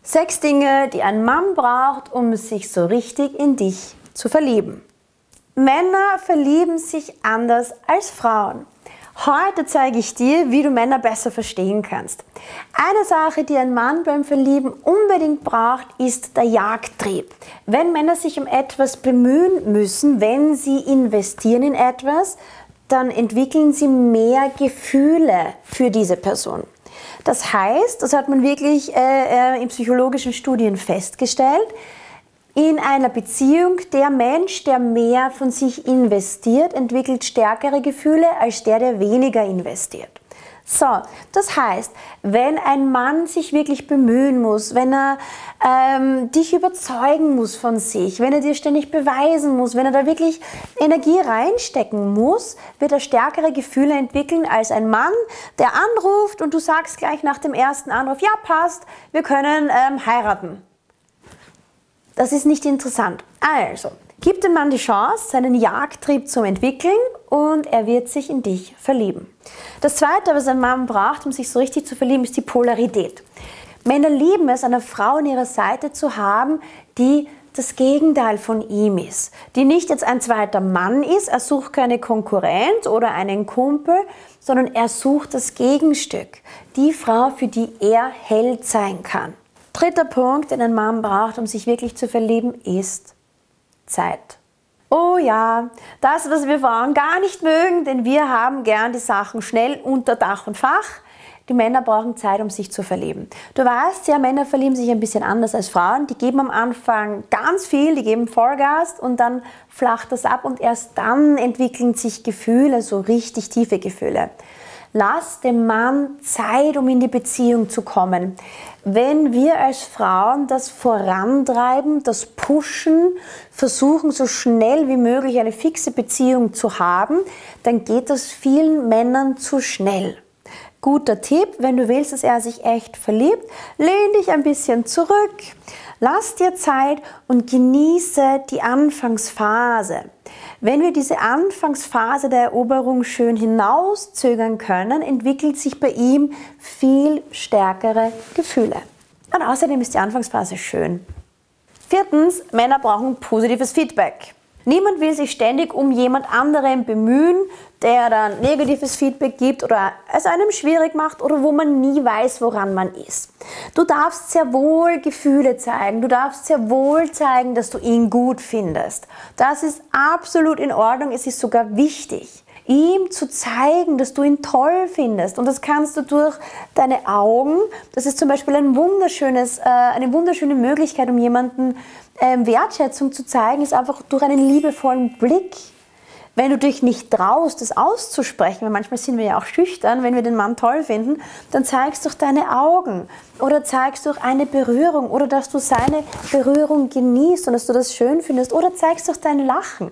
6 Dinge, die ein Mann braucht, um sich so richtig in dich zu verlieben. Männer verlieben sich anders als Frauen. Heute zeige ich dir, wie du Männer besser verstehen kannst. Eine Sache, die ein Mann beim Verlieben unbedingt braucht, ist der Jagdtrieb. Wenn Männer sich um etwas bemühen müssen, wenn sie investieren in etwas, dann entwickeln sie mehr Gefühle für diese Person. Das heißt, das hat man wirklich in psychologischen Studien festgestellt, in einer Beziehung, der Mensch, der mehr von sich investiert, entwickelt stärkere Gefühle als der weniger investiert. So, das heißt, wenn ein Mann sich wirklich bemühen muss, wenn er dich überzeugen muss von sich, wenn er dir ständig beweisen muss, wenn er da wirklich Energie reinstecken muss, wird er stärkere Gefühle entwickeln als ein Mann, der anruft und du sagst gleich nach dem ersten Anruf, ja passt, wir können heiraten. Das ist nicht interessant. Also, gib dem Mann die Chance, seinen Jagdtrieb zu entwickeln und er wird sich in dich verlieben. Das Zweite, was ein Mann braucht, um sich so richtig zu verlieben, ist die Polarität. Männer lieben es, eine Frau an ihrer Seite zu haben, die das Gegenteil von ihm ist. Die nicht jetzt ein zweiter Mann ist, er sucht keine Konkurrenz oder einen Kumpel, sondern er sucht das Gegenstück. Die Frau, für die er Held sein kann. Dritter Punkt, den ein Mann braucht, um sich wirklich zu verlieben, ist Zeit. Oh ja, das, was wir Frauen gar nicht mögen, denn wir haben gern die Sachen schnell unter Dach und Fach. Die Männer brauchen Zeit, um sich zu verlieben. Du weißt ja, Männer verlieben sich ein bisschen anders als Frauen. Die geben am Anfang ganz viel, die geben Vollgas und dann flacht das ab und erst dann entwickeln sich Gefühle, so richtig tiefe Gefühle. Lass dem Mann Zeit, um in die Beziehung zu kommen. Wenn wir als Frauen das vorantreiben, das pushen, versuchen so schnell wie möglich eine fixe Beziehung zu haben, dann geht das vielen Männern zu schnell. Guter Tipp, wenn du willst, dass er sich echt verliebt, lehn dich ein bisschen zurück, lass dir Zeit und genieße die Anfangsphase. Wenn wir diese Anfangsphase der Eroberung schön hinauszögern können, entwickelt sich bei ihm viel stärkere Gefühle. Und außerdem ist die Anfangsphase schön. Viertens, Männer brauchen positives Feedback. Niemand will sich ständig um jemand anderen bemühen, der dann negatives Feedback gibt oder es einem schwierig macht oder wo man nie weiß, woran man ist. Du darfst sehr wohl Gefühle zeigen, du darfst sehr wohl zeigen, dass du ihn gut findest. Das ist absolut in Ordnung, es ist sogar wichtig, ihm zu zeigen, dass du ihn toll findest. Und das kannst du durch deine Augen, das ist zum Beispiel eine wunderschöne Möglichkeit, um jemanden Wertschätzung zu zeigen, ist einfach durch einen liebevollen Blick. Wenn du dich nicht traust, das auszusprechen, weil manchmal sind wir ja auch schüchtern, wenn wir den Mann toll finden, dann zeigst du durch deine Augen oder zeigst durch eine Berührung oder dass du seine Berührung genießt und dass du das schön findest oder zeigst durch dein Lachen.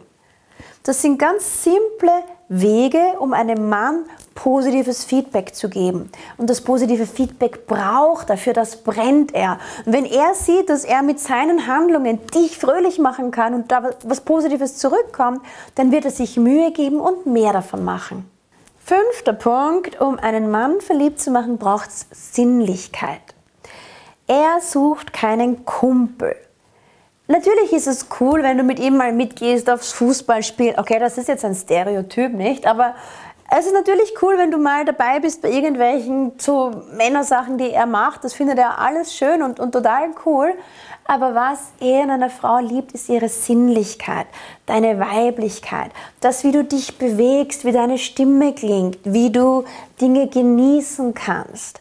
Das sind ganz simple Wege, um einem Mann positives Feedback zu geben. Und das positive Feedback braucht er, für das brennt er. Und wenn er sieht, dass er mit seinen Handlungen dich fröhlich machen kann und da was Positives zurückkommt, dann wird er sich Mühe geben und mehr davon machen. 5. Punkt, um einen Mann verliebt zu machen, braucht es Sinnlichkeit. Er sucht keinen Kumpel. Natürlich ist es cool, wenn du mit ihm mal mitgehst aufs Fußballspiel. Okay, das ist jetzt ein Stereotyp, nicht? Aber es ist natürlich cool, wenn du mal dabei bist bei irgendwelchen so Männersachen, die er macht. Das findet er alles schön und total cool. Aber was er in einer Frau liebt, ist ihre Sinnlichkeit, deine Weiblichkeit. Das, wie du dich bewegst, wie deine Stimme klingt, wie du Dinge genießen kannst.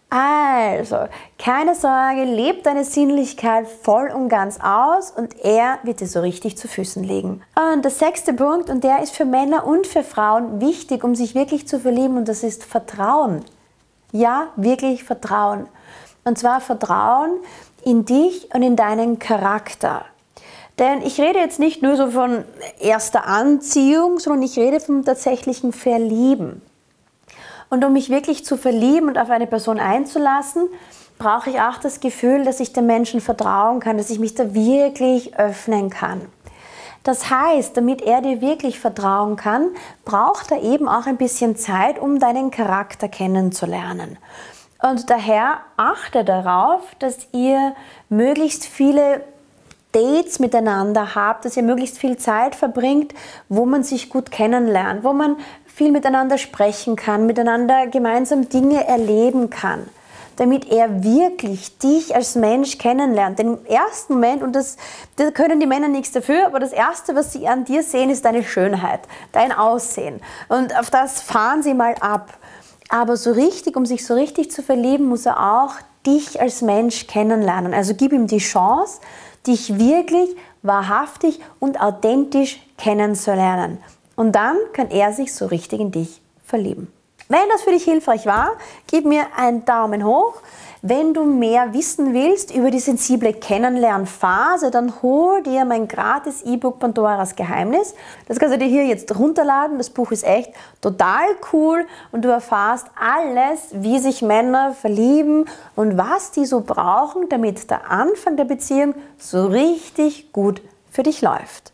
Also, keine Sorge, leb deine Sinnlichkeit voll und ganz aus und er wird dir so richtig zu Füßen liegen. Und der 6. Punkt, und der ist für Männer und für Frauen wichtig, um sich wirklich zu verlieben, und das ist Vertrauen. Ja, wirklich Vertrauen. Und zwar Vertrauen in dich und in deinen Charakter. Denn ich rede jetzt nicht nur so von erster Anziehung, sondern ich rede vom tatsächlichen Verlieben. Und um mich wirklich zu verlieben und auf eine Person einzulassen, brauche ich auch das Gefühl, dass ich dem Menschen vertrauen kann, dass ich mich da wirklich öffnen kann. Das heißt, damit er dir wirklich vertrauen kann, braucht er eben auch ein bisschen Zeit, um deinen Charakter kennenzulernen. Und daher achte darauf, dass ihr möglichst viele Dates miteinander habt, dass ihr möglichst viel Zeit verbringt, wo man sich gut kennenlernt, wo man viel miteinander sprechen kann, miteinander gemeinsam Dinge erleben kann, damit er wirklich dich als Mensch kennenlernt. Denn im ersten Moment, und da können die Männer nichts dafür, aber das Erste, was sie an dir sehen, ist deine Schönheit, dein Aussehen. Und auf das fahren sie mal ab. Aber so richtig, um sich so richtig zu verlieben, muss er auch dich als Mensch kennenlernen. Also gib ihm die Chance, dich wirklich wahrhaftig und authentisch kennenzulernen. Und dann kann er sich so richtig in dich verlieben. Wenn das für dich hilfreich war, gib mir einen Daumen hoch. Wenn du mehr wissen willst über die sensible Kennenlernphase, dann hol dir mein gratis E-Book Pandoras Geheimnis. Das kannst du dir hier jetzt runterladen. Das Buch ist echt total cool und du erfährst alles, wie sich Männer verlieben und was die so brauchen, damit der Anfang der Beziehung so richtig gut für dich läuft.